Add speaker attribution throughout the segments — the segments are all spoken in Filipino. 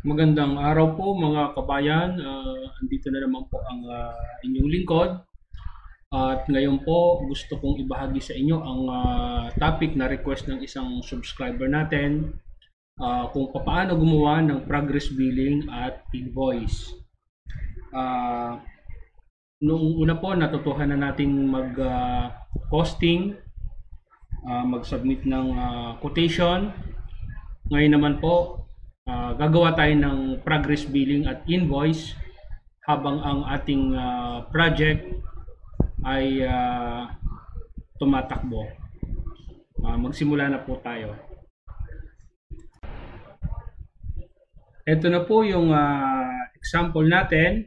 Speaker 1: Magandang araw po mga kabayan. Andito na naman po ang inyong lingkod. At ngayon po gusto kong ibahagi sa inyo ang topic na request ng isang subscriber natin, kung paano gumawa ng progress billing at invoice. Ah, Noong una po natutuhan na nating mag-costing, mag-submit ng quotation. Ngayon naman po, gagawa tayo ng progress billing at invoice habang ang ating project ay tumatakbo. Magsimula na po tayo. Ito na po yung example natin.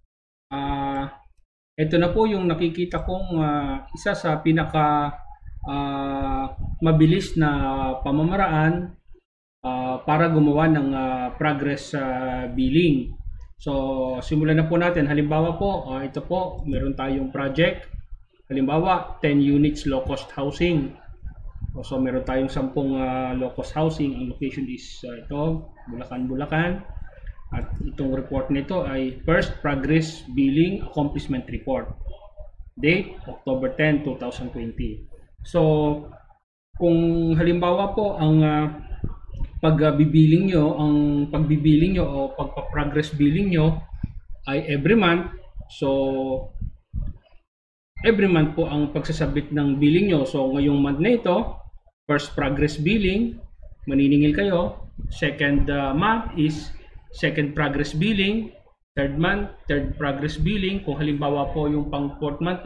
Speaker 1: Ito na po yung nakikita kong isa sa pinaka mabilis na pamamaraan para gumawa ng progress billing. So, simulan na po natin. Halimbawa po, ito po, meron tayong project. Halimbawa, 10 units low-cost housing. So, meron tayong 10 low-cost housing. Ang location is ito, Bulacan, Bulacan. At itong report nito ay First Progress Billing Accomplishment Report. Date, October 10, 2020. So, kung halimbawa po ang pagbibiling nyo o pagpa-progress billing nyo ay every month. So, every month po ang pagsasabit ng billing nyo. So, ngayong month na ito, first progress billing, maniningil kayo. Second month is second progress billing. Third month, third progress billing. Kung halimbawa po yung pang fourth month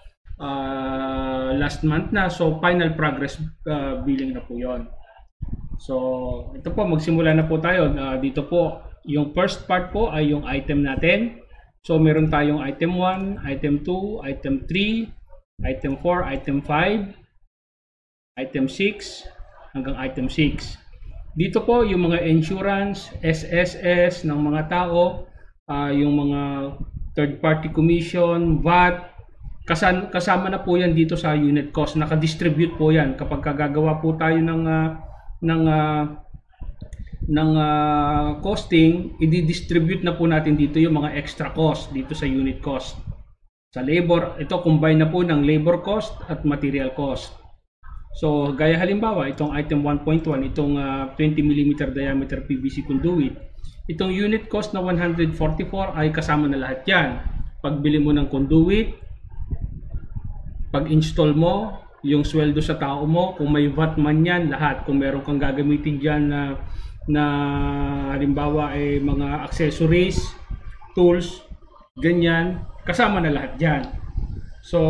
Speaker 1: last month na. So, final progress billing na po yon. So, ito po, magsimula na po tayo. Dito po, yung first part po ay yung item natin. So, meron tayong item 1, item 2, item 3, item 4, item 5, item 6, hanggang item 6. Dito po, yung mga insurance, SSS ng mga tao, yung mga third party commission, VAT, kasama na po yan dito sa unit cost. Naka-distribute po yan kapag gagawa po tayo ng costing, i-distribute na po natin dito yung mga extra cost dito sa unit cost. Sa labor, ito combine na po ng labor cost at material cost. So, gaya halimbawa, itong item 1.1, itong 20 mm diameter PVC conduit, itong unit cost na 144 ay kasama na lahat yan. Pagbili mo ng conduit, pag-install mo, yung sweldo sa tao mo, kung may VAT man yan, lahat. Kung meron kang gagamitin dyan na halimbawa ay mga accessories, tools, ganyan, kasama na lahat dyan. So,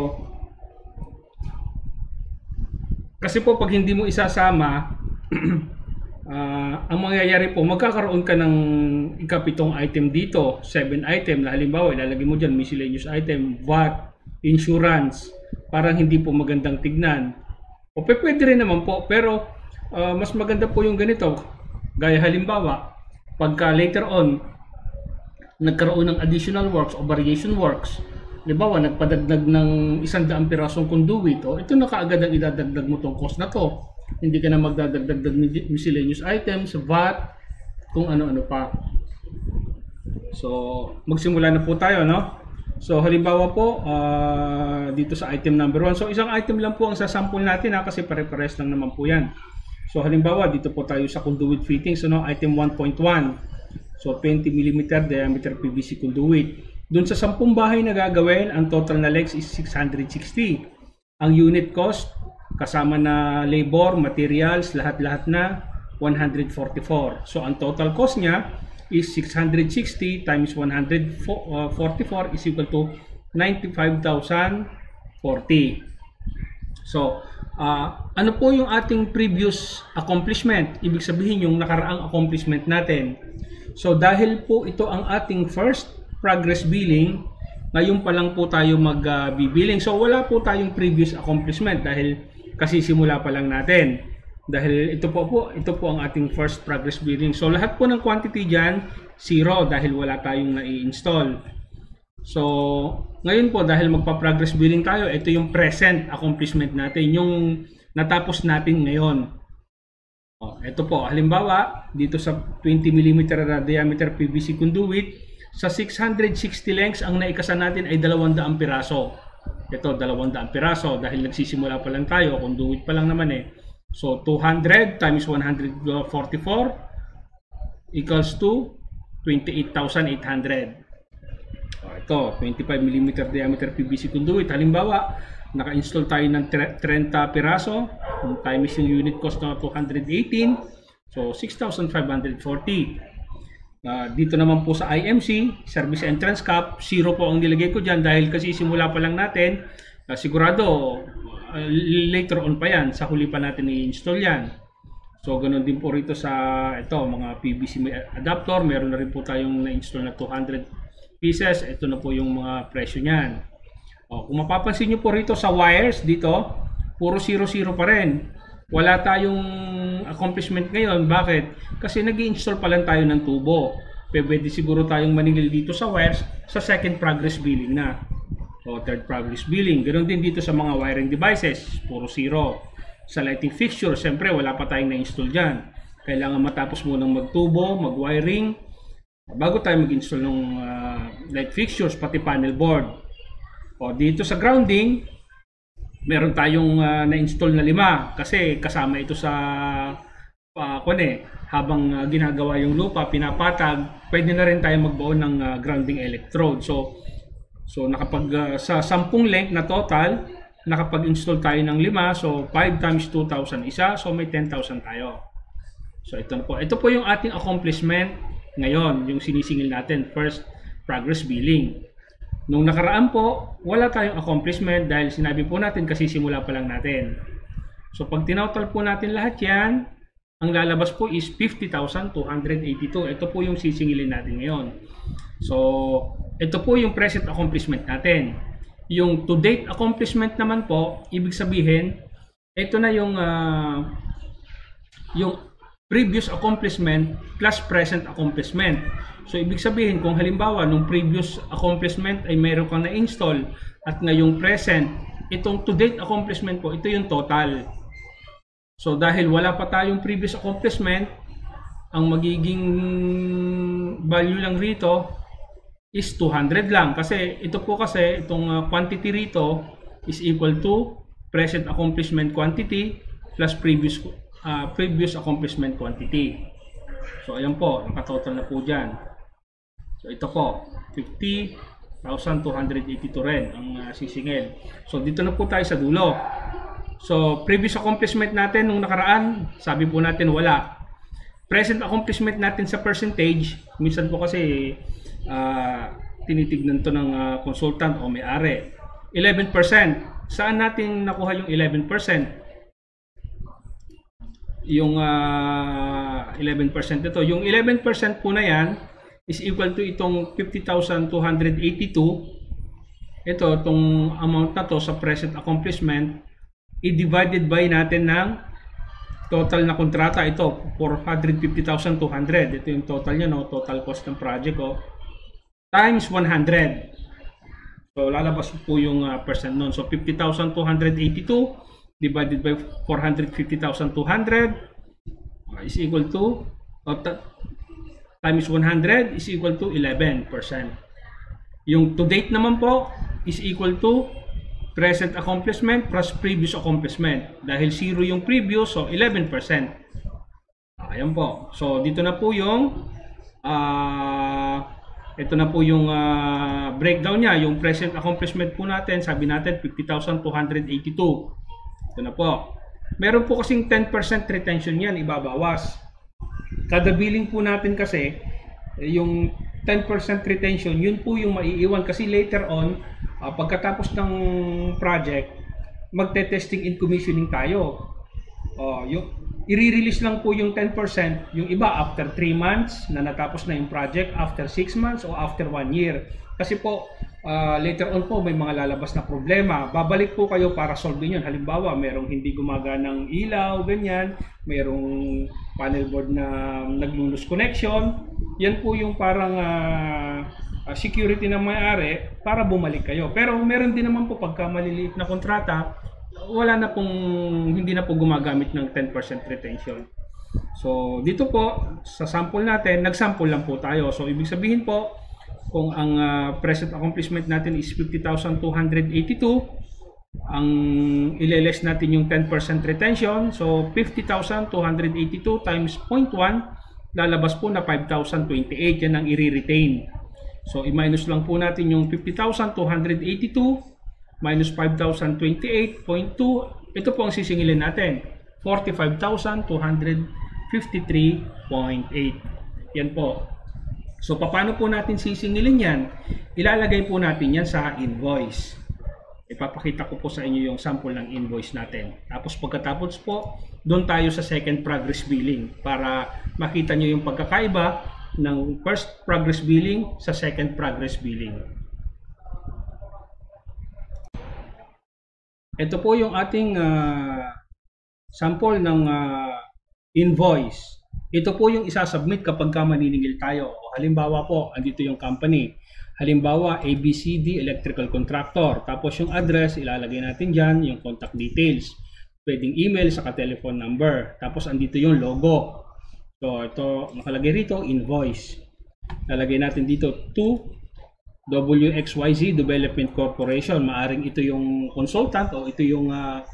Speaker 1: kasi po pag hindi mo isasama, ang mangyayari po, magkakaroon ka ng ikapitong item dito, 7 item na halimbawa, ilalagay mo dyan, miscellaneous item, VAT, insurance, parang hindi po magandang tignan. O pwede rin naman po, pero mas maganda po yung ganito. Gaya halimbawa, pagka later on, nagkaroon ng additional works o variation works, halimbawa, nagpadagdag ng 100 pirasong conduit, ito na kaagad ang idadagdag mo tong cost na to. Hindi ka na magdadagdag ng miscellaneous items, VAT, kung ano-ano pa. So, magsimula na po tayo, no? So, halimbawa po, dito sa item number 1. So, isang item lang po ang sasample natin kasi pare-pares lang naman po yan. So, halimbawa, dito po tayo sa conduit fittings, item 1.1. So, 20 mm diameter PVC conduit. Doon sa 10 bahay na gagawin, ang total na legs is 660. Ang unit cost, kasama na labor, materials, lahat-lahat na, 144. So, ang total cost niya is 660 times 144 is equal to 95,040. So, ano po yung ating previous accomplishment? Ibig sabihin yung nakaraang accomplishment natin. So, dahil po ito ang ating first progress billing, ngayon pa lang po tayo mag-billing. So, wala po tayong previous accomplishment dahil kasi simula pa lang natin. Dahil ito po ang ating first progress billing. So, lahat po ng quantity dyan, 0 dahil wala tayong na-i-install. So, ngayon po dahil magpa-progress billing tayo, ito yung present accomplishment natin, yung natapos natin ngayon. Ito po, halimbawa, dito sa 20 mm diameter PVC conduit, sa 660 lengths, ang naikasan natin ay 200 piraso. Ito, 200 piraso dahil nagsisimula pa lang tayo, conduit pa lang naman eh. So, 200 times 144 equals to 28,800. Ito, 25 mm diameter PVC conduit. Halimbawa, naka-install tayo ng 30 piraso. Times yung unit cost na 218. So, 6,540. Dito naman po sa IMC, Service Entrance Cap, 0 po ang nilagay ko dyan dahil kasi simula pa lang natin. Sigurado, later on pa yan. Sa huli pa natin i-install yan. So, ganun din po rito sa ito, mga PVC adapter. Meron na rin po tayong na-install na 200 pieces. Ito na po yung mga presyo niyan. Kung mapapansin nyo po rito sa wires dito, puro 0-0 pa rin. Wala tayong accomplishment ngayon. Bakit? Kasi nag-i-install pa lang tayo ng tubo. Pwede siguro tayong maningil dito sa wires sa second progress billing na. O third progress billing. Ganun din dito sa mga wiring devices. Puro 0. Sa lighting fixture, siyempre wala pa tayong na-install dyan. Kailangan matapos munang magtubo, mag-wiring, bago tayo mag-install ng light fixtures, pati panel board. Dito sa grounding, meron tayong na-install na 5 kasi kasama ito sa habang ginagawa yung lupa, pinapatag, pwede na rin tayo magbuo ng grounding electrode. So sa 10 length na total, nakapag-install tayo ng 5, so 5 times 2,000 isa, so may 10,000 tayo. So ito na po. Ito po yung ating accomplishment ngayon, yung sinisingil natin, first progress billing. Nung nakaraan po, wala tayong accomplishment dahil sinabi po natin kasi simula pa lang natin. So pag tinotal po natin lahat yan, ang lalabas po is 50,282. Ito po yung sisingilin natin ngayon. So ito po yung present accomplishment natin. Yung to date accomplishment naman po, ibig sabihin, ito na yung previous accomplishment plus present accomplishment. So, ibig sabihin, kung halimbawa, nung previous accomplishment ay meron kang na-install at ngayong present, itong to-date accomplishment po, ito yung total. So, dahil wala pa tayong previous accomplishment, ang magiging value lang rito is 200 lang. Kasi, ito po kasi, itong quantity rito is equal to present accomplishment quantity plus previous accomplishment quantity. So, ayan po, nakatotal na po dyan. So, ito po, 50,282 rin ang sisingil. So, dito na po tayo sa dulo. So, previous accomplishment natin nung nakaraan, sabi po natin wala. Present accomplishment natin sa percentage, minsan po kasi tinitignan to ng consultant o may-ari. 11%. Saan natin nakuha yung 11%? Yung 11% ito. Yung 11% po na yan is equal to itong 50,282. Ito, itong amount na to sa present accomplishment, i-divided by natin ng total na kontrata. Ito, 450,200. Ito yung total niya, no? Total cost ng project, times 100. So, lalabas po yung percent nun. So, 50,282 divided by 450,200 is equal to times 100 is equal to 11%. Yung to date naman po is equal to present accomplishment plus previous accomplishment. Dahil 0 yung previous, so 11%. Ayan po. So dito na po yung ito na po yung breakdown niya. Yung present accomplishment po natin, sabi natin 50,282. Ito na po. Meron po kasing 10% retention yan, ibabawas. Kada billing po natin kasi, yung 10% retention, yun po yung maiiwan kasi later on, pagkatapos ng project, magte-testing and commissioning tayo. I-release lang po yung 10%, yung iba after 3 months na natapos na yung project, after 6 months o after 1 year. Kasi po, later on po may mga lalabas na problema. Babalik po kayo para solve yun. Halimbawa, merong hindi gumaganang ilaw, ganyan. Merong panel board na nag-lose connection. Yan po yung parang security na may-ari para bumalik kayo. Pero meron din naman po pagka maliliit na kontrata, wala na pong, hindi na po gumagamit ng 10% retention. So dito po sa sample natin, nag-sample lang po tayo. So ibig sabihin po, kung ang present accomplishment natin is 50,282, ang ile-less natin yung 10% retention. So 50,282 times 0.1, lalabas po na 5,028. Yan ang i-retain. So i-minus lang po natin yung 50,282 minus 5,028.2. Ito po ang sisingilin natin, 45,253.8. Yan po. So paano po natin sisingilin yan? Ilalagay po natin yan sa invoice. Ipapakita ko po sa inyo yung sample ng invoice natin. Tapos pagkatapos po, doon tayo sa second progress billing para makita nyo yung pagkakaiba ng first progress billing sa second progress billing. Ito po yung ating sample ng invoice. Ito po yung isasubmit kapag maniningil tayo. O, halimbawa po, andito yung company. Halimbawa, ABCD Electrical Contractor. Tapos yung address, ilalagay natin dyan, yung contact details. Pwedeng email, saka telephone number. Tapos andito yung logo. So ito, nakalagay rito, invoice. Lalagay natin dito, to WXYZ Development Corporation. Maaring ito yung consultant o ito yung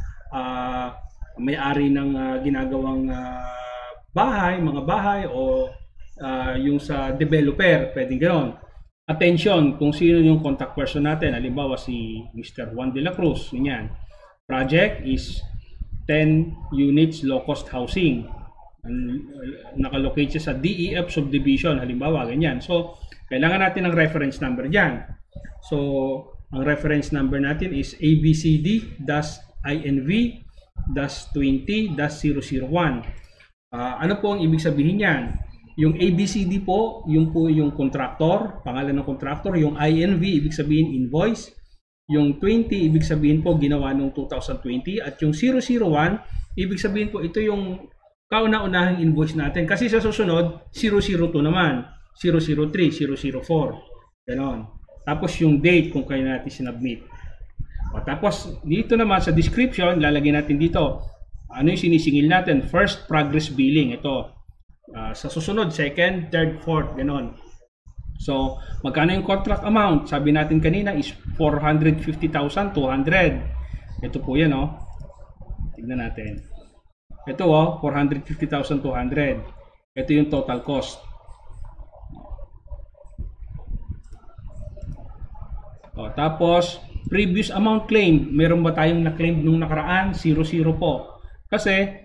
Speaker 1: may-ari ng ginagawang bahay, mga bahay o yung sa developer, pwedeng ganoon. Attention, kung sino yung contact person natin. Halimbawa si Mr. Juan de la Cruz. Ganyan. Project is 10 units low cost housing. Nakalocate siya sa DEF subdivision. Halimbawa, ganyan. So, kailangan natin ng reference number dyan. So, ang reference number natin is ABCD-INV-20-001. Ano po ang ibig sabihin yan? Yung ABCD po yung contractor, pangalan ng contractor. Yung INV, ibig sabihin invoice. Yung 20, ibig sabihin po ginawa noong 2020. At yung 001, ibig sabihin po ito yung kauna-unahang invoice natin. Kasi sa susunod, 002 naman. 003, 004. Ganon. Tapos yung date kung kailan natin sinubmit. O, tapos dito naman sa description, lalagay natin dito. Ano yung sinisingil natin? First progress billing. Ito. Sa susunod, second, third, fourth. Ganon. So, magkano yung contract amount? Sabi natin kanina is 450,200. Ito po yan, oh. Tignan natin. Ito, oh, 450,200. Ito yung total cost. O, tapos, previous amount claim. Meron ba tayong na-claim nung nakaraan? 00 po. Kasi,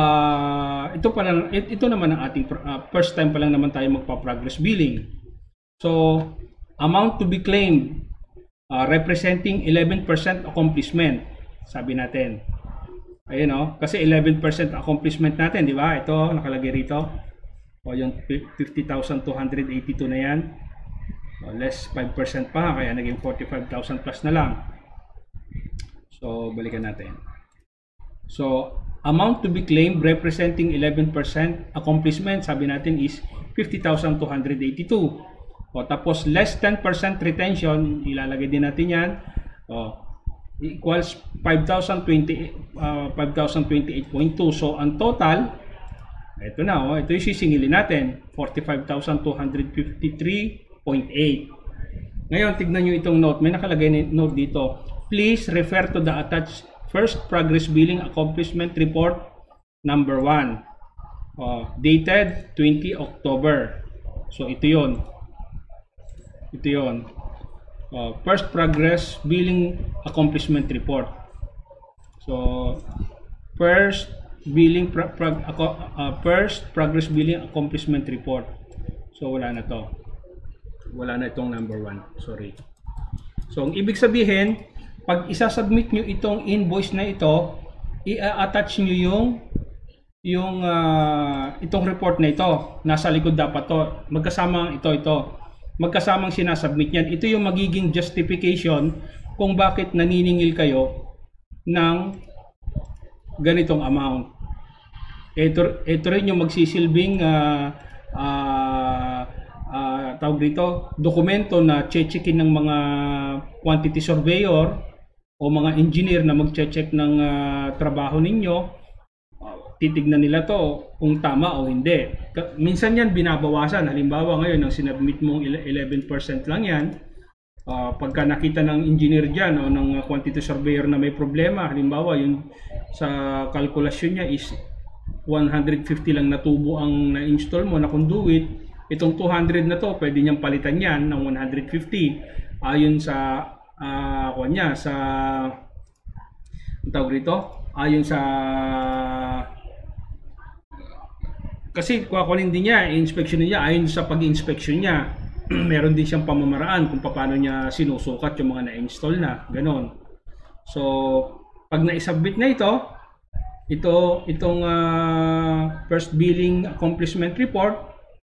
Speaker 1: ito naman ang ating first time pa lang naman tayo magpa-progress billing. So, amount to be claimed representing 11% accomplishment. Sabi natin. Ayun, oh, kasi 11% accomplishment natin, di ba? Ito, nakalagay rito. O, yung 50,282 na yan. O, less 5% pa, kaya naging 45,000 plus na lang. So, balikan natin. So, amount to be claimed representing 11% accomplishment, sabi natin is 50,282. O, tapos less 10% retention, ilalagay din natin yan. O, equals 5,028.2. So, ang total, ito na, oh, ito yung sisingilin natin, 45,253.8. Ngayon, tignan nyo itong note. May nakalagay na note dito. Please refer to the attached first progress billing accomplishment report number 1. Dated 20 October. So, ito yun. Ito yun. First progress billing accomplishment report. So, first progress billing accomplishment report. So, wala na to. Wala na itong number 1. Sorry. So, ang ibig sabihin, pag isasubmit nyo itong invoice na ito, i-attach nyo itong report na ito. Nasa likod dapat to. Magkasama ito. Magkasamang sinasubmit yan. Ito yung magiging justification kung bakit naniningil kayo ng ganitong amount. Ito rin yung magsisilbing tawag dito, dokumento na che-checkin ng mga quantity surveyor o mga engineer na magche-check ng trabaho ninyo. titignan nila to kung tama o hindi. Minsan yan binabawasan. Halimbawa ngayon, ang sinubmit mong 11% lang yan. Pagka nakita ng engineer dyan o ng quantity surveyor na may problema, halimbawa yung sa kalkulasyon niya is 150 lang na tubo ang na-install mo na conduit, itong 200 na to pwede niyang palitan yan ng 150 ayon sa kanya sa tawag rito, ayon sa kasi kukunin din niya, i-inspection niya ayon sa pag-inspection niya. Meron din siyang pamamaraan kung paano niya sinusukat yung mga na-install na, ganon. So, pag na-submit na itong first billing accomplishment report,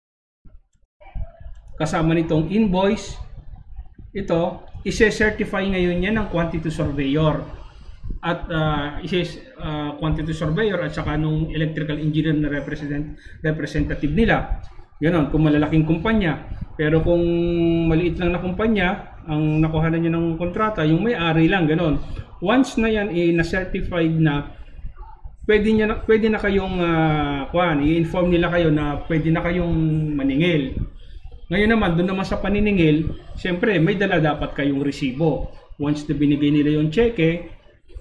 Speaker 1: kasama nitong invoice, ito, ise-certify ngayon yan ng quantity surveyor. At quantity surveyor at saka nung electrical engineer na representative nila. Ganon, kung malalaking kumpanya. Pero kung maliit lang na kumpanya, ang nakuhanan niya ng kontrata, yung may-ari lang, ganon. Once na yan na-certified na, pwede na kayong i-inform nila kayo na pwede na kayong maningil. Ngayon naman, doon naman sa paniningil, siyempre may dala dapat kayong resibo. Once na binigay nila yung cheque,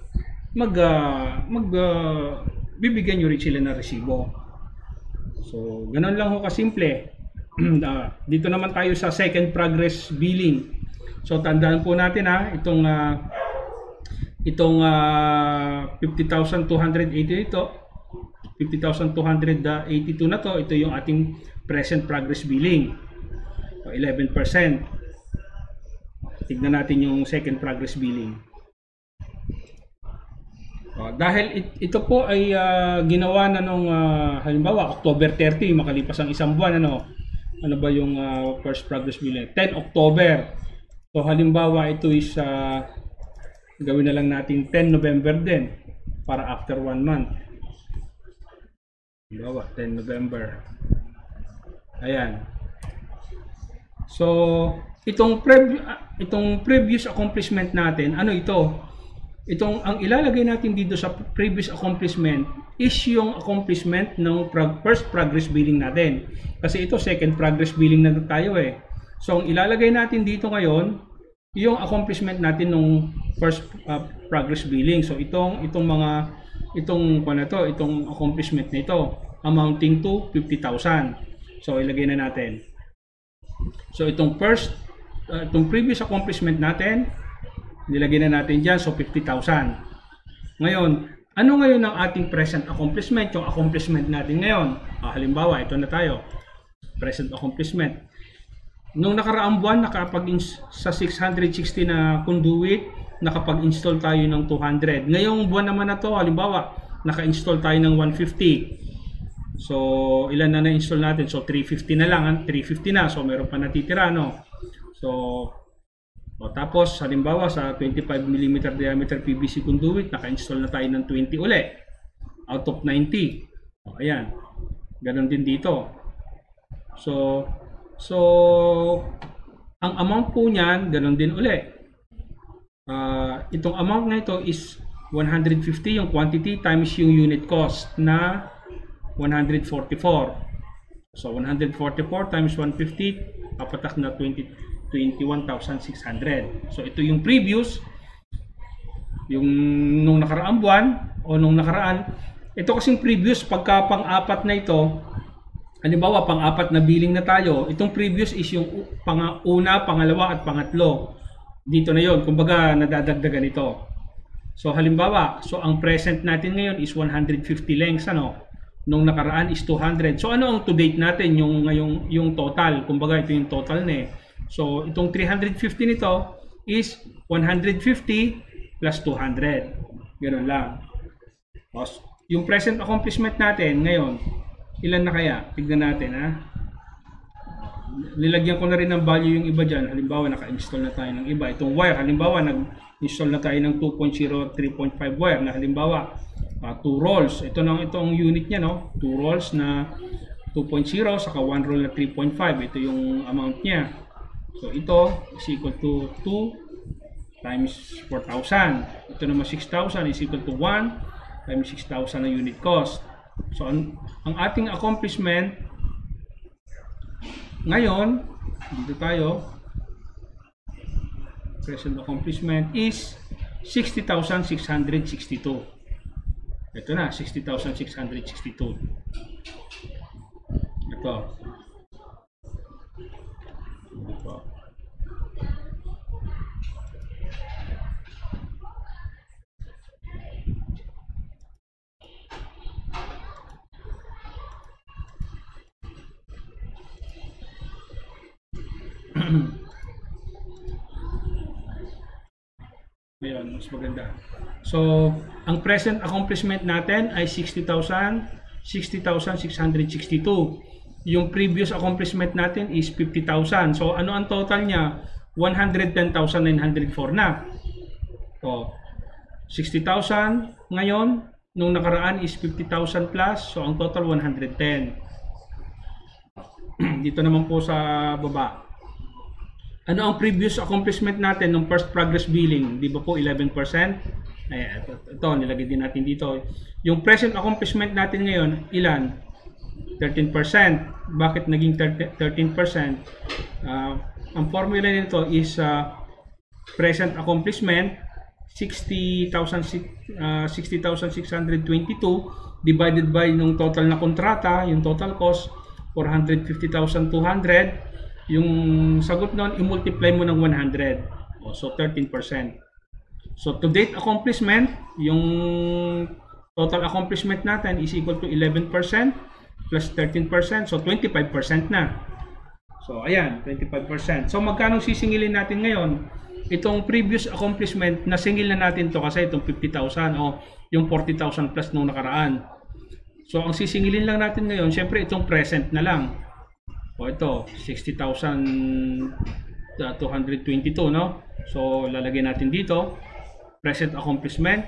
Speaker 1: bibigyan nyo rin sila ng resibo. So, ganun lang ho kasimple. Dito naman tayo sa second progress billing. So, tandaan po natin itong 50,280 ito, 50,282 na to, ito yung ating present progress billing. So, 11%. Tignan natin yung second progress billing. Dahil ito po ay ginawa na nung halimbawa October 30, makalipas ang isang buwan, ano ba yung first progress billing? 10 October. So halimbawa ito is gawin na lang natin 10 November din para after 1 month. Halimbawa 10 November. Ayan. So itong previous accomplishment natin, ano ito? Ang ilalagay natin dito sa previous accomplishment is yung accomplishment ng first progress billing natin. Kasi ito second progress billing na tayo eh. So ang ilalagay natin dito ngayon, yung accomplishment natin ng first progress billing. So itong accomplishment na ito amounting to 50,000. So ilagay na natin. So itong previous accomplishment natin, nilagay na natin dyan, so 50,000. Ngayon, ano ngayon ang ating present accomplishment? Yung accomplishment natin ngayon. Halimbawa, ito na tayo. Present accomplishment. Nung nakaraang buwan, sa 660 na conduit, nakapag-install tayo ng 200. Ngayong buwan naman na to, halimbawa, naka-install tayo ng 150. So, ilan na na-install natin? So, 350 na lang. 350 na. So, meron pa natitira, no? So, tapos, halimbawa sa 25mm diameter PVC conduit, naka-install na tayo ng 20 uli out of 90. Ayan. Ganon din dito. So ang amount po niyan, ganon din uli. Itong amount na ito is 150 yung quantity times yung unit cost na 144. So 144 times 150, papatak na 21,600. So ito yung previous, yung nung nakaraang buwan o nung nakaraan. Ito kasing previous, pagka pang-apat na ito, halimbawa pang-apat na billing na tayo, itong previous is yung una, pangalawa at pangatlo. Dito na yon, kumbaga nadadagdagan ito. So halimbawa, ang present natin ngayon is 150 lengths, nung nakaraan is 200. So ano ang to date natin, yung total, kumbaga ito yung total na So, itong 350 nito is 150 plus 200. Ganun lang. Yung present accomplishment natin ngayon, ilan na kaya? Tignan natin, Nilagyan ko na rin ng value yung iba dyan. Halimbawa, naka-install na tayo ng iba. Itong wire, halimbawa, nag-install na tayo ng 2.0, 3.5 wire na halimbawa, 2 rolls. Itong unit niya, 2 rolls na 2.0 saka 1 roll na 3.5. Ito yung amount niya. So ito is equal to 2 times 4,000. Ito naman 6,000 is equal to 1 times 6,000 na unit cost. So ang ating accomplishment ngayon, dito tayo, present accomplishment is 60,662. Ito na, 60,662. Ito. Ito. Ayan, mas maganda. So, ang present accomplishment natin ay 60,662. Yung previous accomplishment natin is 50,000. So, ano ang total niya? 110,904 na. So, 60,000 ngayon, nung nakaraan is 50,000 plus. So, ang total 110. Dito naman po sa baba. Ano ang previous accomplishment natin nung first progress billing? Di ba po 11%? Ayan, ito nilagay din natin dito. Yung present accomplishment natin ngayon, ilan? 13%. Bakit naging 13%? Ang formula nito is present accomplishment 60,622 divided by nung total na kontrata, yung total cost 450,200. Yung sagot nun, i-multiply mo ng 100. So, 13%. So, to date accomplishment, yung total accomplishment natin is equal to 11% plus 13%. So, 25% na. So, ayan, 25%. So, magkano sisingilin natin ngayon? Itong previous accomplishment, nasingil na natin to kasi itong 50,000 o yung 40,000 plus nung nakaraan. So, ang sisingilin lang natin ngayon, syempre itong present na lang. O ito, 60,222, no? So, lalagay natin dito. Present accomplishment,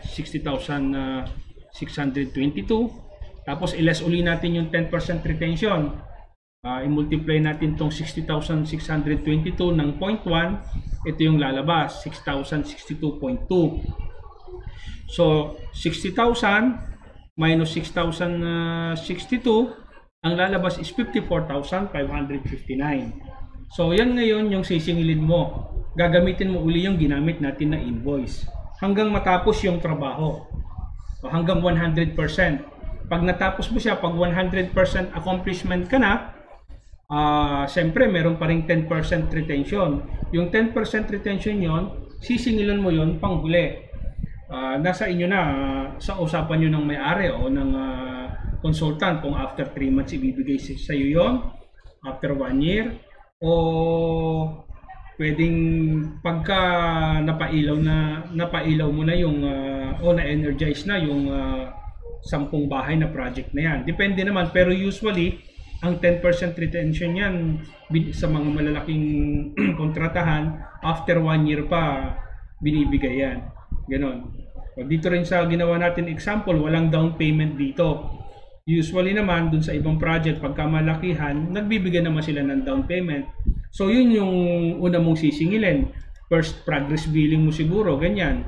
Speaker 1: 60,622. Tapos, i-less uli natin yung 10% retention. I-multiply natin itong 60,622 ng 0.1. Ito yung lalabas, 6,062.2. So, 60,000 minus 6,062, ang lalabas is 54,559. So, yan ngayon yung sisingilin mo. Gagamitin mo uli yung ginamit natin na invoice. Hanggang matapos yung trabaho. So, hanggang 100%. Pag natapos mo siya, pag 100% accomplishment ka na, siyempre, meron pa rin 10% retention. Yung 10% retention yon, sisingilan mo yon panghuli. Nasa inyo na, sa usapan nyo ng may-ari o ng consultant kung after 3 months ibibigay sa iyo yon, after 1 year, o pwedeng pagka napailaw mo na yung o na-energize na yung 10 bahay na project na yan. Depende naman, pero usually ang 10% retention yan sa mga malalaking kontratahan, after 1 year pa binibigay yan. Ganon. So, dito rin sa ginawa natin example, walang down payment dito. Usually naman, dun sa ibang project, pagka malakihan, nagbibigay naman sila ng down payment. So, yun yung una mong sisingilin. First progress billing mo siguro, ganyan.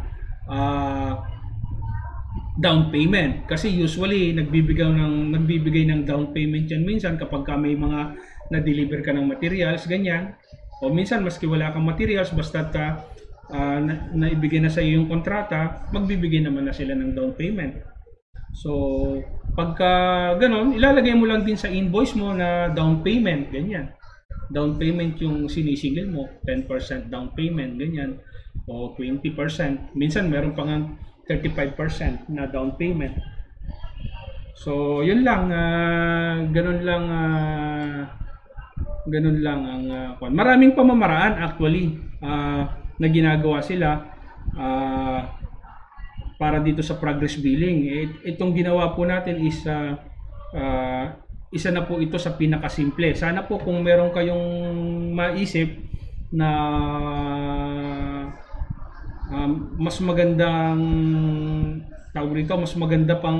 Speaker 1: Down payment. Kasi usually, nagbibigay ng down payment yan minsan kapag may mga na-deliver ka ng materials, ganyan. O minsan, maski wala kang materials, basta naibigay na sa iyo yung kontrata, magbibigay naman na sila ng down payment. So, pagka ganon, ilalagay mo lang din sa invoice mo na down payment, ganyan. Down payment yung sinisingil mo, 10% down payment, ganyan. O 20%. Minsan meron pa nga 35% na down payment. So, yun lang. Ganon lang ang maraming pamamaraan actually na ginagawa sila para dito sa progress billing. Itong ginawa po natin is isa na po ito sa pinakasimple. Sana po kung meron kayong maisip na mas magandang mas maganda pang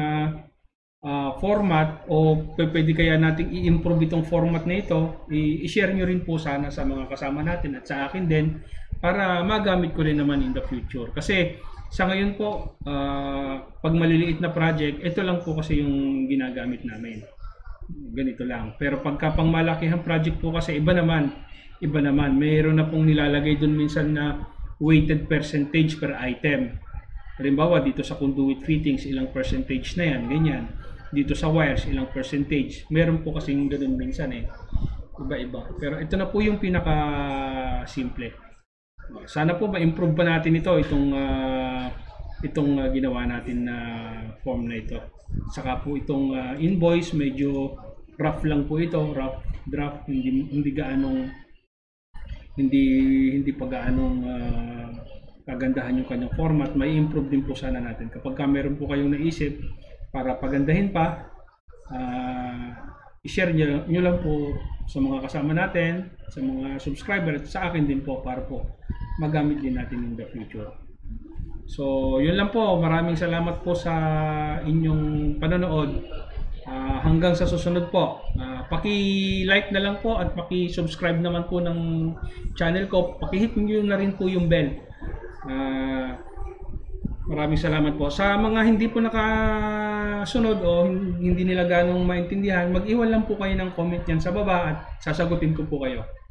Speaker 1: format o pwede kaya nating i-improve itong format na ito, i-share nyo rin po sana sa mga kasama natin at sa akin din para magamit ko rin naman in the future. Kasi Sa ngayon po, pag maliliit na project, ito lang po kasi yung ginagamit namin. Ganito lang. Pero pagka pang malakihang project po kasi iba naman. Mayroon na pong nilalagay dun minsan na weighted percentage per item. Halimbawa, dito sa conduit fittings, ilang percentage na yan, ganyan. Dito sa wires, ilang percentage. Meron po kasing ganun minsan eh. Iba-iba. Pero ito na po yung pinaka-simple. Sana po ma-improve pa natin itong ginawa natin na form na ito. Saka po itong invoice, medyo rough lang po ito, rough draft, hindi gaanong hindi pa gaanong kagandahan yung kanyang format. May improve din po sana natin. Kapag meron po kayong naisip para pagandahin pa, i-share nyo lang po sa mga kasama natin, sa mga subscriber at sa akin din po para po magamit din natin in the future. So, yun lang po. Maraming salamat po sa inyong panonood. Hanggang sa susunod po. Paki-like na lang po at paki-subscribe naman po ng channel ko. Paki-hit nyo na rin po yung bell. Maraming salamat po. Sa mga hindi po nakasunod o hindi nila ganong maintindihan, mag-iwan lang po kayo ng comment yan sa baba at sasagutin ko po kayo.